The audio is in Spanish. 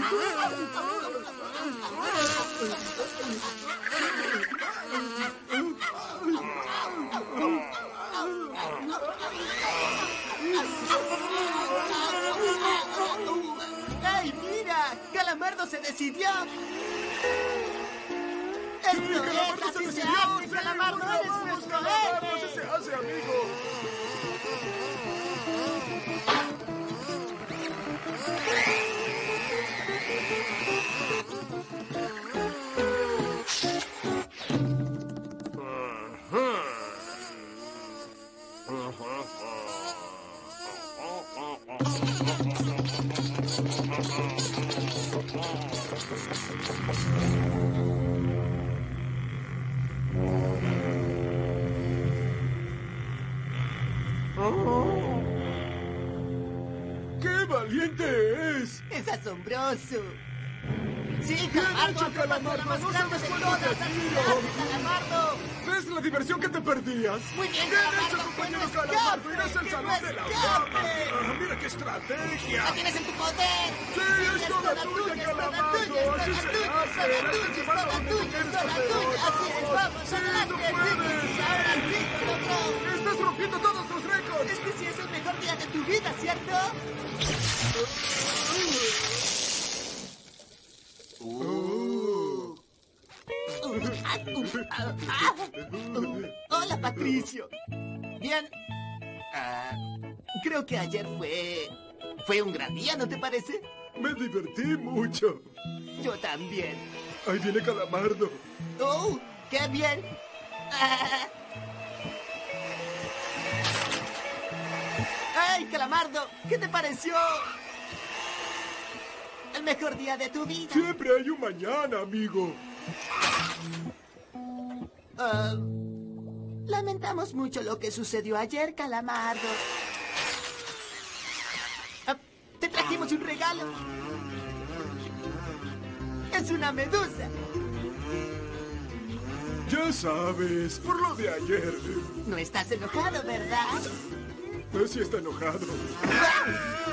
¡Ey, mira! ¡Calamardo se decidió! ¡Esto es! ¡Así se hace, Calamardo! ¡Eres nuestro héroe! ¡Así se hace, amigo! ¡Qué valiente es! ¡Es asombroso! ¡Sí, Calamardo! ¡Calamardo! ¡Más grande de todas! ¡Así se hace, Calamardo! ¿Ves la diversión que te perdías? ¡Muy bien, ¡Bien Calamardo! hecho, compañero ¡Que no Calamardo! ¡Irás escape! al ¡Que salón no de la escape! fama! ¡Ah, ¡Mira qué estrategia! ¡La tienes en tu poder! ¡Sí, es toda tuya, Calamardo! ¡Así se hace! ¡Es toda tuya! ¡Así es! ¡Vamos, ¡Sí, adelante! tú puedes! ¡Sí, ahora sí lo logró! ¡Estás rompiendo todos los récords! Este sí es el mejor día de tu vida, ¿cierto? Hola, Patricio. Bien. Creo que ayer fue un gran día, ¿no te parece? Me divertí mucho. Yo también. Ahí viene Calamardo. ¡Oh, qué bien! ¡Hey, Calamardo! ¿Qué te pareció? El mejor día de tu vida. Siempre hay un mañana, amigo. Lamentamos mucho lo que sucedió ayer, Calamardo. Te trajimos un regalo. Es una medusa. Ya sabes, por lo de ayer. No estás enojado, ¿verdad? Messi está enojado. ¡Ah!